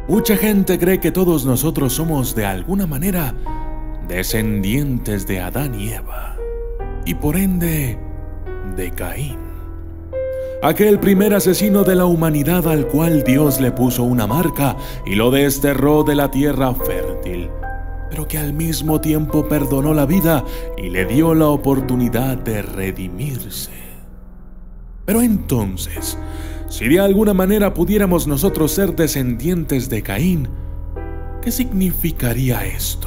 Mucha gente cree que todos nosotros somos de alguna manera descendientes de Adán y Eva, y por ende de Caín, aquel primer asesino de la humanidad al cual Dios le puso una marca y lo desterró de la tierra fértil, pero que al mismo tiempo perdonó la vida y le dio la oportunidad de redimirse. Pero entonces, si de alguna manera pudiéramos nosotros ser descendientes de Caín, ¿qué significaría esto?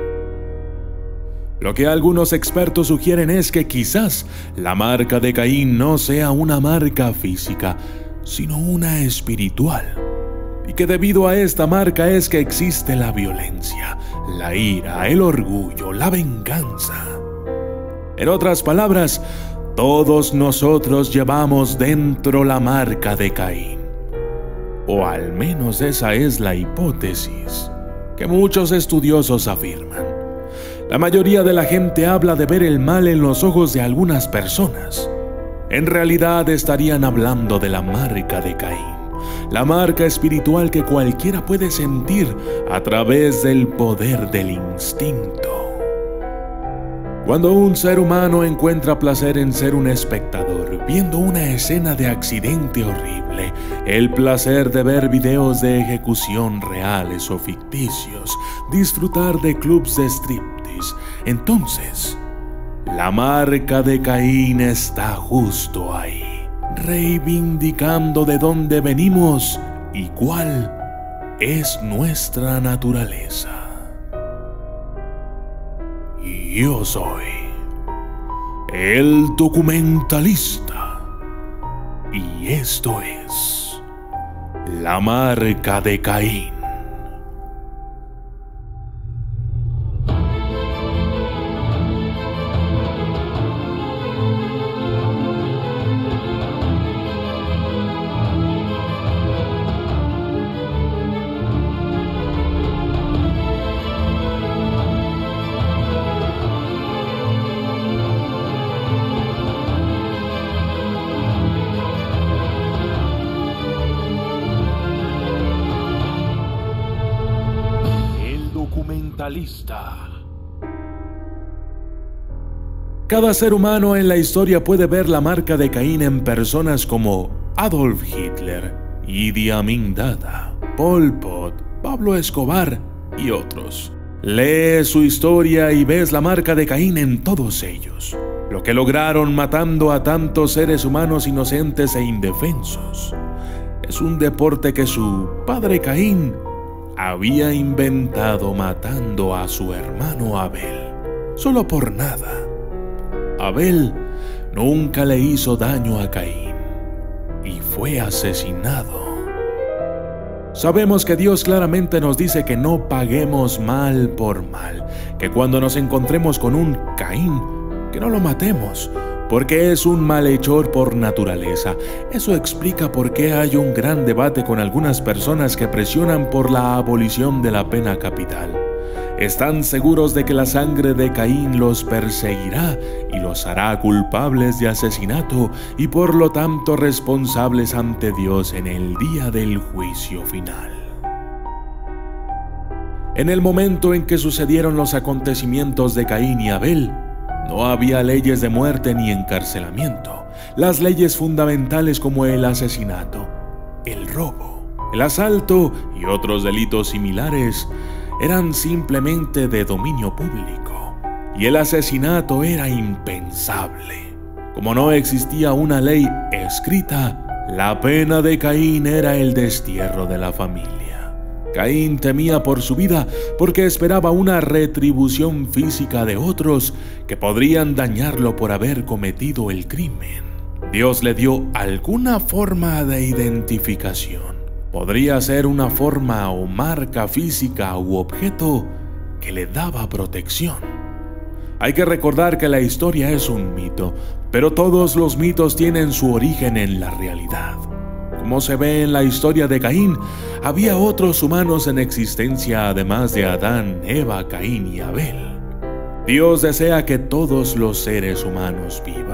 Lo que algunos expertos sugieren es que quizás la marca de Caín no sea una marca física, sino una espiritual, y que debido a esta marca es que existe la violencia, la ira, el orgullo, la venganza. En otras palabras, todos nosotros llevamos dentro la marca de Caín, o al menos esa es la hipótesis que muchos estudiosos afirman. La mayoría de la gente habla de ver el mal en los ojos de algunas personas. En realidad estarían hablando de la marca de Caín, la marca espiritual que cualquiera puede sentir a través del poder del instinto. Cuando un ser humano encuentra placer en ser un espectador, viendo una escena de accidente horrible, el placer de ver videos de ejecución reales o ficticios, disfrutar de clubs de striptease, entonces la marca de Caín está justo ahí, reivindicando de dónde venimos y cuál es nuestra naturaleza. Yo soy el documentalista y esto es la marca de Caín. Cada ser humano en la historia puede ver la marca de Caín en personas como Adolf Hitler, Idi Amin Dada, Pol Pot, Pablo Escobar y otros. Lee su historia y ves la marca de Caín en todos ellos, lo que lograron matando a tantos seres humanos inocentes e indefensos. Es un deporte que su padre Caín había inventado matando a su hermano Abel, solo por nada. Abel nunca le hizo daño a Caín y fue asesinado. Sabemos que Dios claramente nos dice que no paguemos mal por mal, que cuando nos encontremos con un Caín, que no lo matemos, porque es un malhechor por naturaleza. Eso explica por qué hay un gran debate con algunas personas que presionan por la abolición de la pena capital. Están seguros de que la sangre de Caín los perseguirá y los hará culpables de asesinato y por lo tanto responsables ante Dios en el día del juicio final. En el momento en que sucedieron los acontecimientos de Caín y Abel, no había leyes de muerte ni encarcelamiento. Las leyes fundamentales como el asesinato, el robo, el asalto y otros delitos similares eran simplemente de dominio público, y el asesinato era impensable. Como no existía una ley escrita, la pena de Caín era el destierro de la familia. Caín temía por su vida porque esperaba una retribución física de otros que podrían dañarlo por haber cometido el crimen. Dios le dio alguna forma de identificación. Podría ser una forma o marca física u objeto que le daba protección. Hay que recordar que la historia es un mito, pero todos los mitos tienen su origen en la realidad. Como se ve en la historia de Caín, había otros humanos en existencia además de Adán, Eva, Caín y Abel. Dios desea que todos los seres humanos vivan.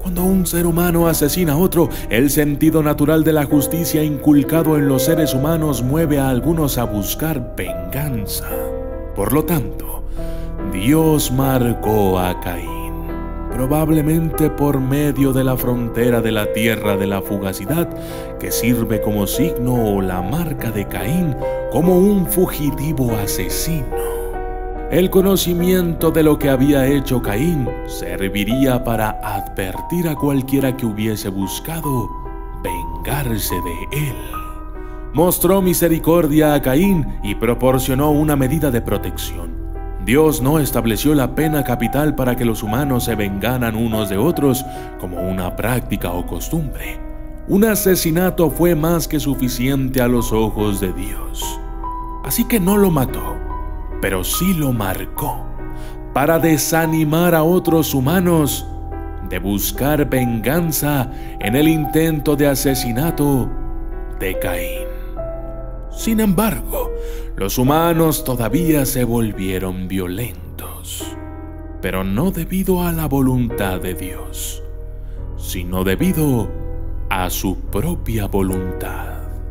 Cuando un ser humano asesina a otro, el sentido natural de la justicia inculcado en los seres humanos mueve a algunos a buscar venganza. Por lo tanto, Dios marcó a Caín, probablemente por medio de la frontera de la tierra de la fugacidad, que sirve como signo o la marca de Caín como un fugitivo asesino. El conocimiento de lo que había hecho Caín serviría para advertir a cualquiera que hubiese buscado vengarse de él. Mostró misericordia a Caín y proporcionó una medida de protección. Dios no estableció la pena capital para que los humanos se vengaran unos de otros como una práctica o costumbre. Un asesinato fue más que suficiente a los ojos de Dios. Así que no lo mató, pero sí lo marcó, para desanimar a otros humanos de buscar venganza en el intento de asesinato de Caín. Sin embargo, los humanos todavía se volvieron violentos, pero no debido a la voluntad de Dios, sino debido a su propia voluntad.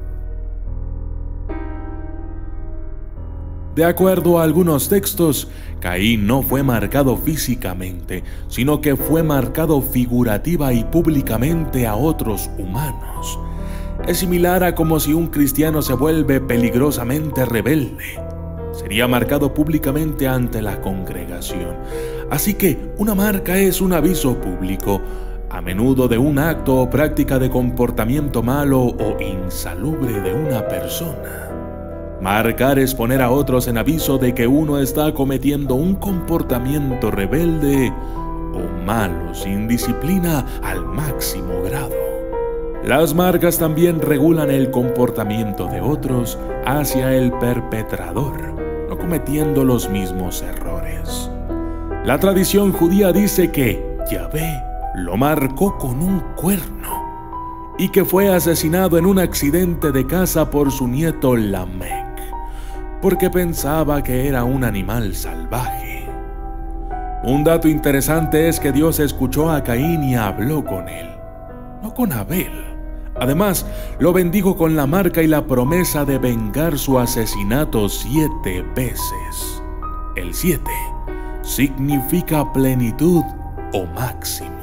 De acuerdo a algunos textos, Caín no fue marcado físicamente, sino que fue marcado figurativa y públicamente a otros humanos. Es similar a como si un cristiano se vuelve peligrosamente rebelde. Sería marcado públicamente ante la congregación. Así que una marca es un aviso público, a menudo de un acto o práctica de comportamiento malo o insalubre de una persona. Marcar es poner a otros en aviso de que uno está cometiendo un comportamiento rebelde o malo, sin disciplina al máximo grado. Las marcas también regulan el comportamiento de otros hacia el perpetrador, no cometiendo los mismos errores. La tradición judía dice que Yahvé lo marcó con un cuerno y que fue asesinado en un accidente de caza por su nieto Lamec, porque pensaba que era un animal salvaje. Un dato interesante es que Dios escuchó a Caín y habló con él, no con Abel. Además, lo bendijo con la marca y la promesa de vengar su asesinato 7 veces. El 7 significa plenitud o máximo.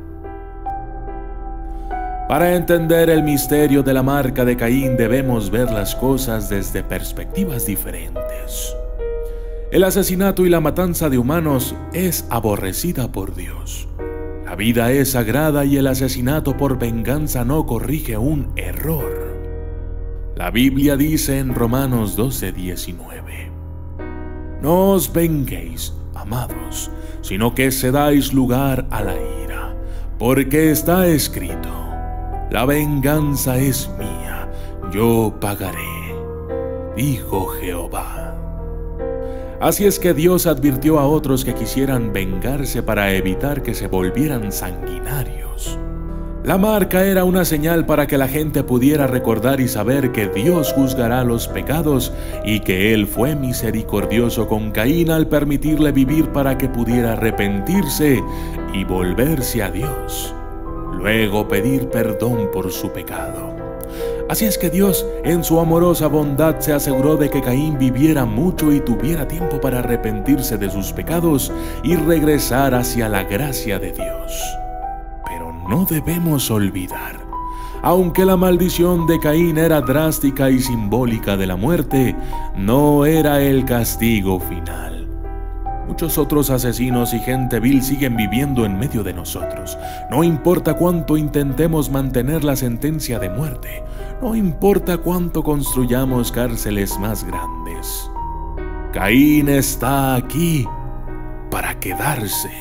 Para entender el misterio de la marca de Caín debemos ver las cosas desde perspectivas diferentes. El asesinato y la matanza de humanos es aborrecida por Dios. La vida es sagrada y el asesinato por venganza no corrige un error. La Biblia dice en Romanos 12:19: No os venguéis, amados, sino que cedáis lugar a la ira, porque está escrito: La venganza es mía, yo pagaré, dijo Jehová. Así es que Dios advirtió a otros que quisieran vengarse para evitar que se volvieran sanguinarios. La marca era una señal para que la gente pudiera recordar y saber que Dios juzgará los pecados y que Él fue misericordioso con Caín al permitirle vivir para que pudiera arrepentirse y volverse a Dios, luego pedir perdón por su pecado. Así es que Dios, en su amorosa bondad, se aseguró de que Caín viviera mucho y tuviera tiempo para arrepentirse de sus pecados y regresar hacia la gracia de Dios. Pero no debemos olvidar, aunque la maldición de Caín era drástica y simbólica de la muerte, no era el castigo final. Muchos otros asesinos y gente vil siguen viviendo en medio de nosotros. No importa cuánto intentemos mantener la sentencia de muerte, no importa cuánto construyamos cárceles más grandes. Caín está aquí para quedarse.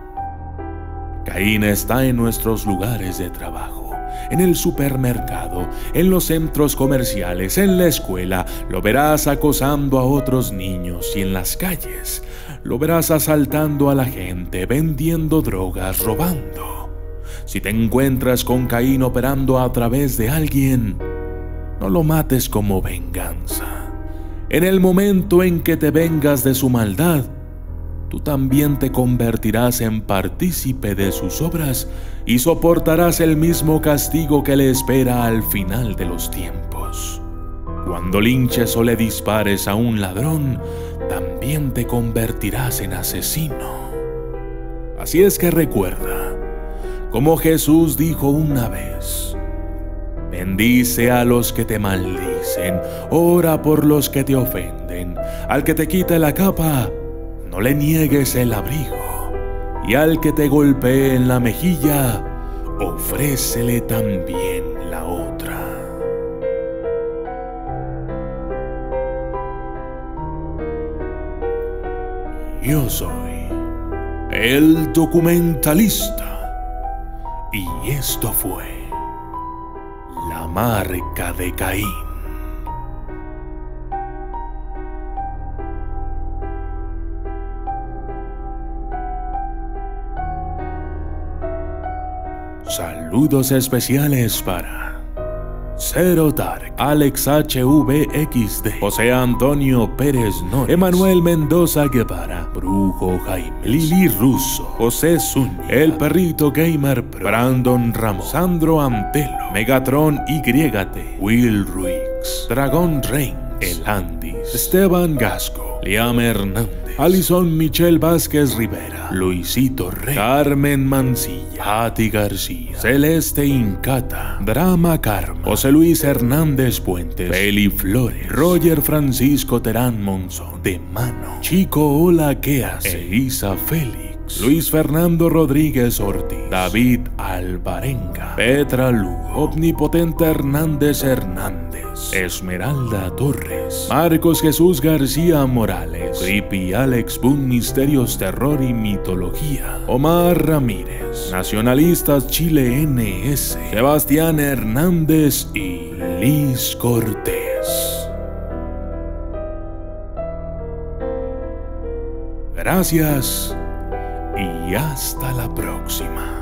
Caín está en nuestros lugares de trabajo, en el supermercado, en los centros comerciales, en la escuela. Lo verás acosando a otros niños y en las calles. Lo verás asaltando a la gente, vendiendo drogas, robando. Si te encuentras con Caín operando a través de alguien, no lo mates como venganza. En el momento en que te vengas de su maldad, tú también te convertirás en partícipe de sus obras y soportarás el mismo castigo que le espera al final de los tiempos. Cuando linches o le dispares a un ladrón, también te convertirás en asesino. Así es que recuerda, como Jesús dijo una vez: bendice a los que te maldicen, ora por los que te ofenden, al que te quita la capa, no le niegues el abrigo, y al que te golpee en la mejilla, ofrécele también la otra. Yo soy el documentalista, y esto fue La Marca de Caín. Saludos especiales para Zero Dark, Alex HVXD, José Antonio Pérez Nor, Emanuel Mendoza Guevara, Brujo Jaime, Lili Russo, José Zúñiga, El Perrito Gamer Pro, Brandon Ramos, Sandro Antelo, Megatron YT, Will Ruiz, Dragón Reigns, El Andis, Esteban Gasco, Liam Hernández, Alison Michelle Vázquez Rivera, Luisito Rey, Carmen Mancilla, Pati García, Celeste Incata, Drama Carmen, José Luis Hernández Puentes, Feli Flores, Roger Francisco Terán Monzón, De Mano, Chico Hola ¿Qué hace? Elisa Félix, Luis Fernando Rodríguez Ortiz, David Alvarenga, Petra Lugo, Omnipotente Hernández Hernández, Esmeralda Torres, Marcos Jesús García Morales, Creepy Alex Boone Misterios, Terror y Mitología, Omar Ramírez, Nacionalistas Chile NS, Sebastián Hernández y Liz Cortés. Gracias y hasta la próxima.